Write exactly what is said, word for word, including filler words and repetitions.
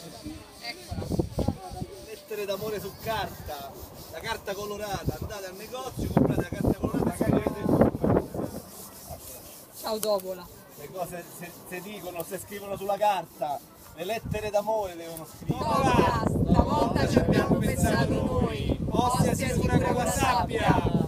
Lettere d'amore su carta, la carta colorata, andate al negozio, comprate la carta colorata e scrivete. Ciao Dopola. Le cose se, se dicono, se scrivono sulla carta, le lettere d'amore devono scrivere. Dopola, stavolta ci abbiamo pensato noi. Ostia sicura con la sabbia!